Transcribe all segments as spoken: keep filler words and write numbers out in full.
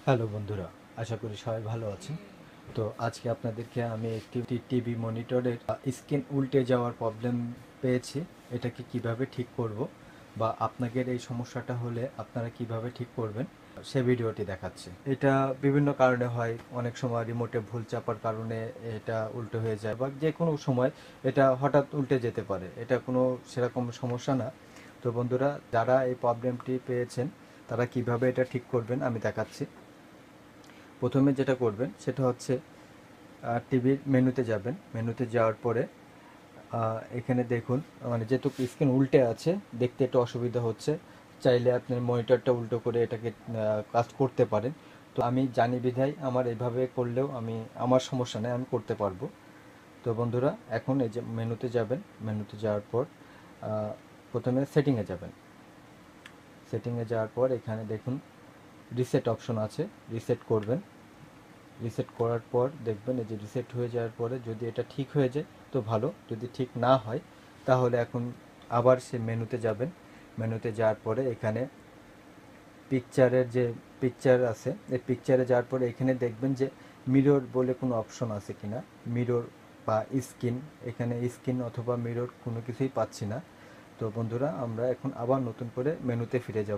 Hello বন্ধুরা, আশা করি সবাই ভালো আছেন। তো আজকে আপনাদেরকে আমি একটি টিভি মনিটরের স্ক্রিন উল্টে যাওয়ার প্রবলেম পেয়েছি। এটাকে কিভাবে ঠিক করব বা আপনাদের এই সমস্যাটা হলে আপনারা কিভাবে ঠিক করবেন সে ভিডিওটি দেখাচ্ছি। এটা বিভিন্ন কারণে হয়, অনেক সময় রিমোটে ভুল চাপার কারণে এটা উল্টো হয়ে যায় বা যে কোনো সময় এটা হঠাৎ উল্টে যেতে পারে। এটা কোনো সেরকম সমস্যা না। তো বন্ধুরা, যারা এই প্রবলেমটি পেয়েছেন তারা কিভাবে এটা ঠিক করবেন আমি দেখাচ্ছি। প্রথমে যেটা করবেন সেটা হচ্ছে টিভির মেনুতে যাবেন। মেনুতে যাওয়ার পরে এখানে দেখুন, মানে যেহেতু স্ক্রিন উল্টে আছে, দেখতে একটু অসুবিধা হচ্ছে, চাইলে আপনি মনিটরটা উল্টো করে এটাকে কাজ করতে পারেন। তো আমি জানি বিধায় আমার এভাবে করলেও আমি আমার সমস্যা নেই, আমি করতে পারবো। তো বন্ধুরা, এখন এই যে মেনুতে যাবেন। মেনুতে যাওয়ার পর প্রথমে সেটিংয়ে যাবেন। সেটিংয়ে যাওয়ার পর এখানে দেখুন রিসেট অপশন আছে, রিসেট করবেন। রিসেট করার পর দেখবেন এই যে রিসেট হয়ে যাওয়ার পরে যদি এটা ঠিক হয়ে যায় তো ভালো, যদি ঠিক না হয় তাহলে এখন আবার সে মেনুতে যাবেন। মেনুতে যাওয়ার পরে এখানে পিকচারের যে পিকচার আছে, এই পিকচারে যাওয়ার পরে এখানে দেখবেন যে মিরর বলে কোনো অপশন আছে কিনা। মিরর বা স্ক্রিন, এখানে স্ক্রিন অথবা মিরর কোনো কিছুই পাচ্ছি না। তো বন্ধুরা, আমরা এখন আবার নতুন করে মেনুতে ফিরে যাব।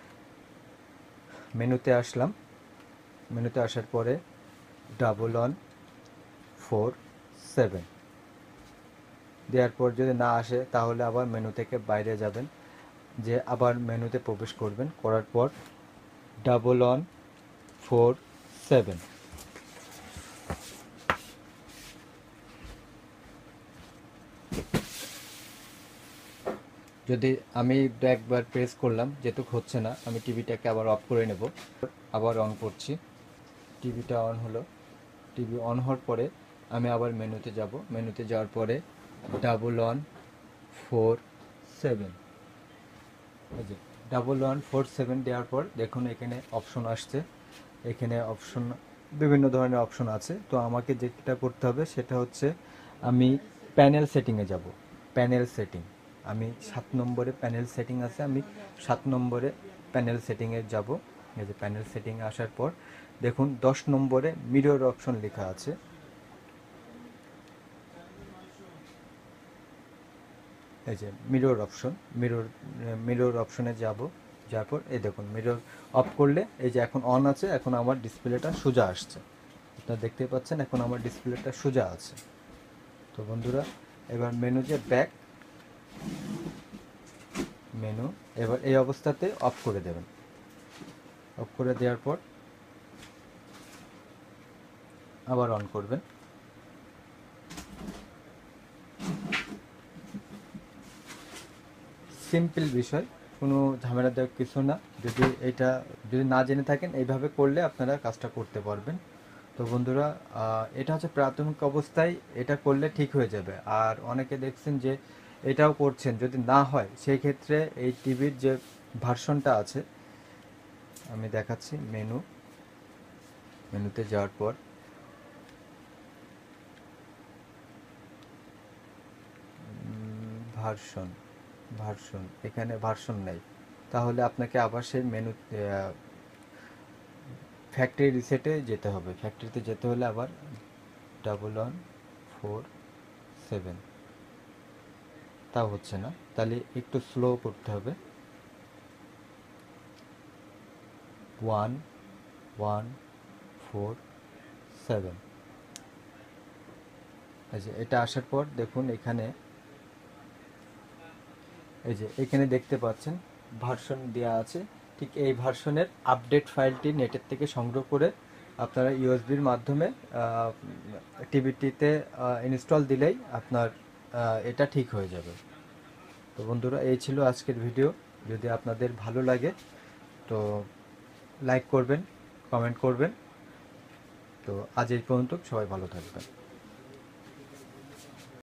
মেনুতে আসলাম। মেনুতে আসার পরে ডাবল ওয়ান ফোর সেভেন দেওয়ার পর যদি না আসে তাহলে আবার মেনু থেকে বাইরে যাবেন, যে আবার মেনুতে প্রবেশ করবেন। করার পর ডাবল ওয়ান ফোর সেভেন যদি আমি একবার প্রেস করলাম, যেহেতু হচ্ছে না, আমি টিভিটাকে আবার অফ করে নেব। আবার অন করছি, টিভিটা অন হলো। টিভি অন হওয়ার পরে আমি আবার মেনুতে যাব। মেনুতে যাওয়ার পরে ডাবল ওয়ান ফোর সেভেন এই যে ডাবল ওয়ান ফোর সেভেন দেওয়ার পর দেখুন এখানে অপশন আসছে। এখানে অপশন বিভিন্ন ধরনের অপশন আছে। তো আমাকে যেটা করতে হবে সেটা হচ্ছে আমি প্যানেল সেটিংয়ে যাব। প্যানেল সেটিং, আমি সাত নম্বরে প্যানেল সেটিং আছে, আমি সাত নম্বরে প্যানেল সেটিংয়ে যাব। এই যে প্যানেল সেটিংয়ে আসার পর দেখুন দশ নম্বরে মিরর অপশন লেখা আছে। এই যে মিরর অপশন, মিরর মিরর অপশনে যাব। যাওয়ার পর এই দেখুন মিরর অফ করলে এই যে এখন অন আছে, এখন আমার ডিসপ্লেটা সোজা আসছে। আপনারা দেখতেই পাচ্ছেন এখন আমার ডিসপ্লেটা সোজা আছে। তো বন্ধুরা, এবার মেনু যে ব্যাক মেনু, এবার এই অবস্থাতে অফ করে দেবেন। অফ করে দেওয়ার পর আবার অন করবেন। সিম্পল বিষয়, কোনো ঝামেলা দেওয়ার কিছু না। যদি এটা যদি না জেনে থাকেন এইভাবে করলে আপনারা কাজটা করতে পারবেন। তো বন্ধুরা, এটা হচ্ছে প্রাথমিক অবস্থায়, এটা করলে ঠিক হয়ে যাবে। আর অনেকে দেখছেন যে এটাও করছেন, যদি না হয় সেই ক্ষেত্রে এই টিভির যে ভার্সনটা আছে আমি দেখাচ্ছি। মেনু, মেনুতে যাওয়ার পর ভার্সন, ভার্সন এখানে ভার্সন নেই, তাহলে আপনাকে আবার সেই মেনু ফ্যাক্টরি রিসেটে যেতে হবে। ফ্যাক্টরিতে যেতে হলে আবার ডাবল ওয়ান ফোর সেভেন, তাও হচ্ছে না, তাহলে একটু স্লো করতে হবে। ওয়ান ওয়ান ফোর সেভেন এই যে এটা আসার পর দেখুন এখানে এই যে এখানে দেখতে পাচ্ছেন ভার্সন দেওয়া আছে। ঠিক এই ভার্সনের আপডেট ফাইলটি নেটের থেকে সংগ্রহ করে আপনারা ইউএসবির মাধ্যমে টিভিটিতে ইনস্টল দিলেই আপনার এটা ঠিক হয়ে যাবে। তো বন্ধুরা, এই ছিল আজকের ভিডিও। যদি আপনাদের ভালো লাগে তো লাইক করবেন, কমেন্ট করবেন। তো আজ এই পর্যন্ত, সবাই ভালো থাকবেন।